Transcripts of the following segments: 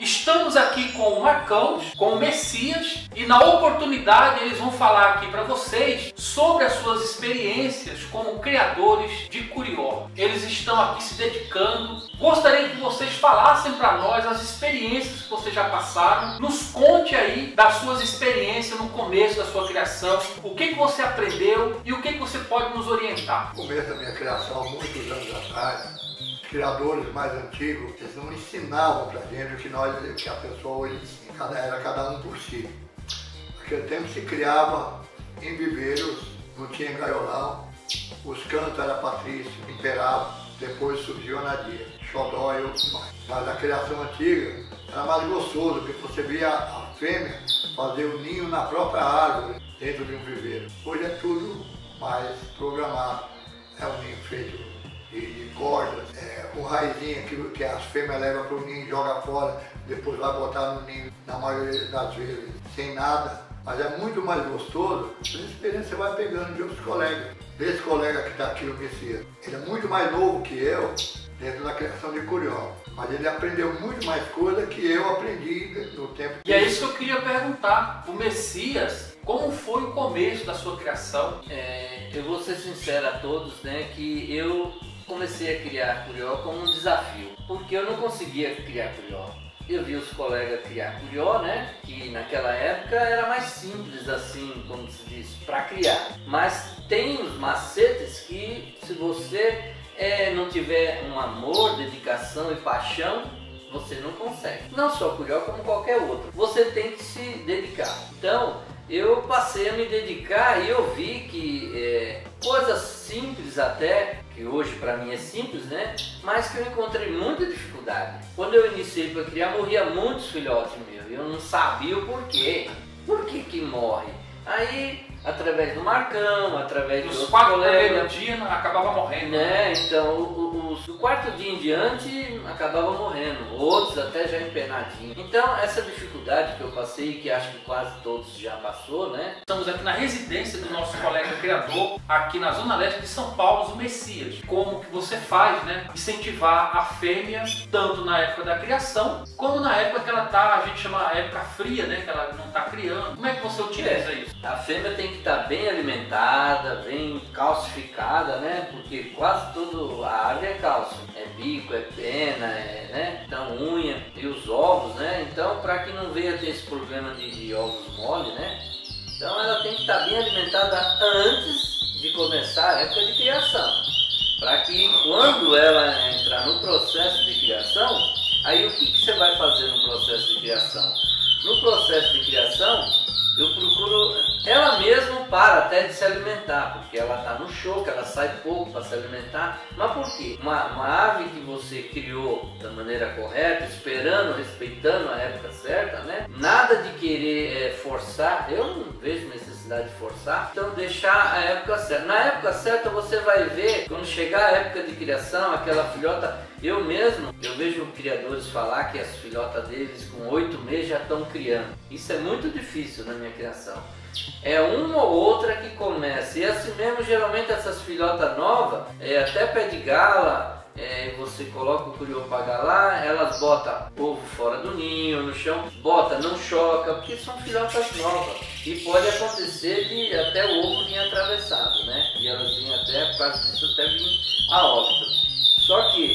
Estamos aqui com o Marcão, com o Messias, e na oportunidade eles vão falar aqui para vocês sobre as suas experiências como criadores de curió. Eles estão aqui se dedicando. Gostaria que vocês falassem para nós as experiências que vocês já passaram. Nos conte aí das suas experiências no começo da sua criação, o que você aprendeu e o que você pode nos orientar. No começo da minha criação, muitos anos atrás, os criadores mais antigos, eles não ensinavam pra gente o que a pessoa hoje ensina. Era cada um por si. Naquele tempo se criava em viveiros, não tinha gaiolão, os cantos era patrício, imperava, depois surgiu a Nadia, xodó e outros mais. Mas na criação antiga era mais gostoso, porque você via a fêmea fazer o ninho na própria árvore, dentro de um viveiro. Hoje é tudo mais programado, é um ninho feito de cordas, um raizinho que as fêmeas levam para o ninho e joga fora, depois vai botar no ninho, na maioria das vezes, sem nada. Mas é muito mais gostoso, essa experiência você vai pegando de outros colegas. Desse colega que está aqui, o Messias, ele é muito mais novo que eu, dentro da criação de curió. Mas ele aprendeu muito mais coisa que eu aprendi no tempo. E é isso que eu queria perguntar. O Messias, como foi o começo da sua criação? Eu vou ser sincero a todos, né, que eu comecei a criar curió como um desafio, porque eu não conseguia criar curió. Eu vi os colegas criar curió, né, que naquela época era mais simples assim, como se diz, para criar. Mas tem os macetes que, se você não tiver um amor, dedicação e paixão, você não consegue. Não só curió, como qualquer outro. Você tem que se dedicar. Então, eu passei a me dedicar e eu vi que coisas simples até, que hoje para mim é simples, né? Mas que eu encontrei muita dificuldade. Quando eu iniciei para criar, morria muitos filhotes meus. Eu não sabia o porquê. Por que que morre? Aí, através do Marcão, através dos Os 4 colegas, primeiros dias acabava morrendo. né? Então, do quarto dia em diante acabava morrendo, outros até já empenadinhos. Então, essa dificuldade que eu passei, que acho que quase todos já passou, né? Estamos aqui na residência do nosso colega criador, aqui na Zona Leste de São Paulo, o Messias. Como que você faz, né? Incentivar a fêmea, tanto na época da criação, como na época que ela tá, a gente chama época fria, né? Que ela não tá criando. Como é que você utiliza isso? A fêmea tem que estar bem alimentada, bem calcificada, né? Porque quase toda a árvore é cálcio. É bico, é pena, né? Então unha e os ovos, né? Então, para que não venha ter esse problema de ovos mole, né? Então ela tem que estar bem alimentada antes de começar a época de criação. Para que quando ela entrar no processo de criação, aí o que você vai fazer no processo de criação? No processo de criação, eu procuro ela mesma para até de se alimentar, porque ela está no choque, ela sai pouco para se alimentar. Mas por quê? Uma ave que você criou da maneira correta, esperando, respeitando a época certa, né? Nada de querer forçar, eu não vejo necessidade de forçar, então deixar a época certa. Na época certa você vai ver, quando chegar a época de criação, aquela filhota, eu vejo criadores falar que as filhotas deles com 8 meses já estão criando. Isso é muito difícil na minha criação. É uma ou outra que começa, e assim mesmo geralmente essas filhotas novas, até pé de gala, você coloca o curió para galar, elas botam ovo fora do ninho, no chão, não choca, porque são filhotas novas. E pode acontecer de até o ovo vir atravessado, né? E elas vêm até, por causa disso, até vir a óbito. Só que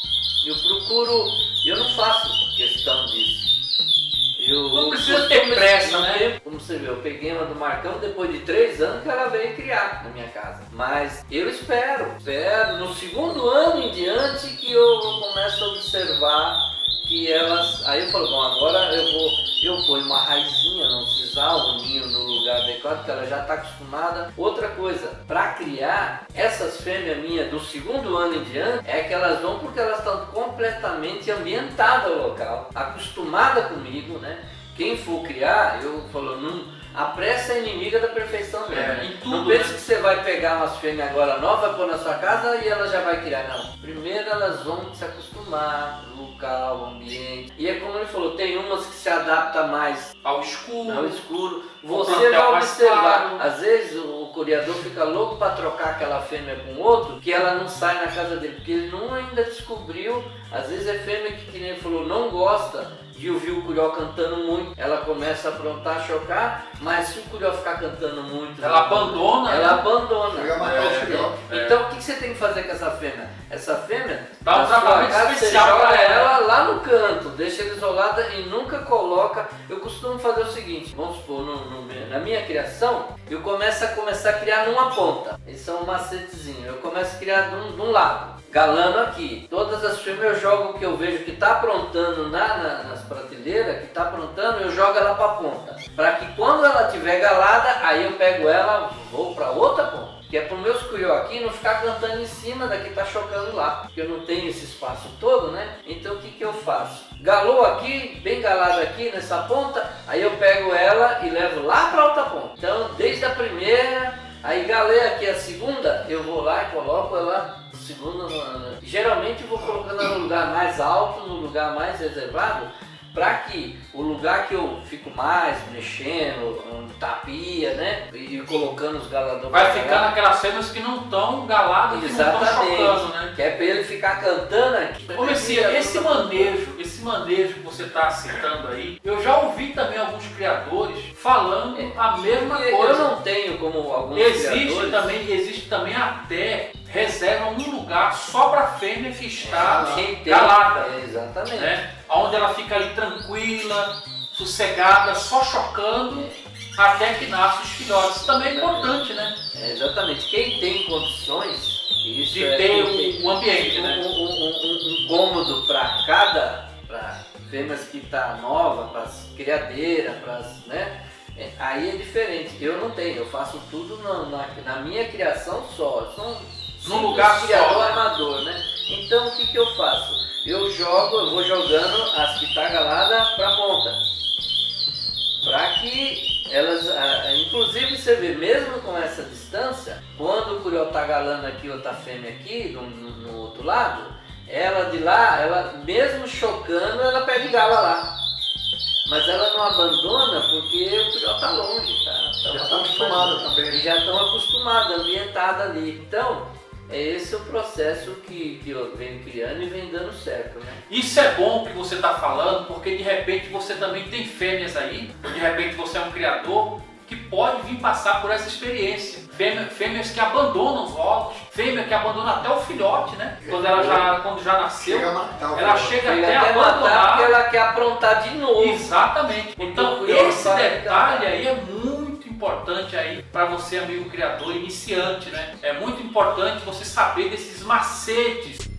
eu não faço questão disso. Não precisa ter pressa, né? Como você vê, eu peguei uma do Marcão depois de 3 anos que ela veio criar na minha casa. Mas eu espero no segundo ano em diante que eu começo a observar que elas... Aí eu falo, bom, agora eu ponho uma raizinha, não precisar um ninho no lugar adequado, porque ela já está acostumada. Outra coisa, para criar, essas fêmeas minhas do segundo ano em diante, é que elas vão porque elas estão completamente ambientadas ao local, acostumadas comigo, né? Quem for criar, eu falo, a pressa é inimiga da perfeição mesmo. Não pense que você vai pegar umas fêmeas agora novas, vai pôr na sua casa e ela já vai criar. Não, primeiro elas vão se acostumar. acostumar o local, o ambiente. E é como ele falou, tem umas que se adaptam mais ao escuro. Você vai observar, às vezes o criador fica louco para trocar aquela fêmea com outro, que ela não sai na casa dele, porque ele não ainda descobriu. Às vezes é fêmea que nem ele falou, não gosta de ouvir o curió cantando muito, ela começa a aprontar, chocar, mas se o curió ficar cantando muito, ela abandona. Ela abandona. Então o que você tem que fazer com essa fêmea? Essa fêmea, dá um tratamento especial você joga para ela lá no canto, deixa ela isolada e nunca coloca. Eu costumo fazer o seguinte, vamos supor, na minha criação, eu começo a criar numa ponta. Esse é um macetezinho. Eu começo a criar de um lado. Galando aqui. Todas as fêmeas eu jogo o que eu vejo que está aprontando nas prateleiras, que está aprontando, eu jogo ela para a ponta. Para que quando ela estiver galada, aí eu pego ela, vou para outra ponta. Que é para os meus curió aqui não ficar cantando em cima da que está chocando lá. Porque eu não tenho esse espaço todo, né? Então o que eu faço? Galou aqui, bem galado aqui nessa ponta, aí eu pego ela e levo lá para outra ponta. Então desde a primeira, aí galei aqui a segunda, eu vou lá e coloco ela segunda. Geralmente eu vou colocando ela no lugar mais alto, no lugar mais reservado, para que o lugar que eu fico mais mexendo, tapia, né? E colocando os galadores. Vai ficar naquelas cenas que não estão galadas, exatamente, que não estão chocando, né? Que é para ele ficar cantando aqui. Ô Messias, esse manejo que você está citando aí, eu já ouvi também alguns criadores falando a mesma coisa. Eu não tenho como alguns criadores. Existe também até reservam um lugar só para a fêmea estar galada. Exatamente. Né? Onde ela fica ali tranquila, sossegada, só chocando até que nascem os filhotes. Isso também é importante, né? Exatamente. Quem tem condições de ter um ambiente, né? Um cômodo para fêmeas que está nova, para as criadeiras, né? Aí é diferente. Eu não tenho, eu faço tudo na minha criação só. Num lugar criador amador, né? Então o que eu faço? Eu vou jogando as que tá galada para ponta, para que elas, inclusive você vê, mesmo com essa distância, quando o curió tá galando aqui, outra fêmea aqui no outro lado, ela de lá, ela mesmo chocando, ela pede gala lá. Mas ela não abandona porque o curió tá longe, já está acostumada também. E já estão acostumadas, ambientada ali. Então, esse é o processo que eu venho criando e vem dando certo, né? Isso é bom que você está falando, porque de repente você também tem fêmeas aí, de repente você é um criador que pode vir passar por essa experiência. Fêmeas que abandonam os ovos, fêmea que abandona até o filhote, né? Quando já nasceu, ela chega até a abandonar, porque ela quer aprontar de novo. Exatamente. Então esse detalhe aí é muito importante aí para você, amigo criador iniciante, né? É muito importante você saber desses macetes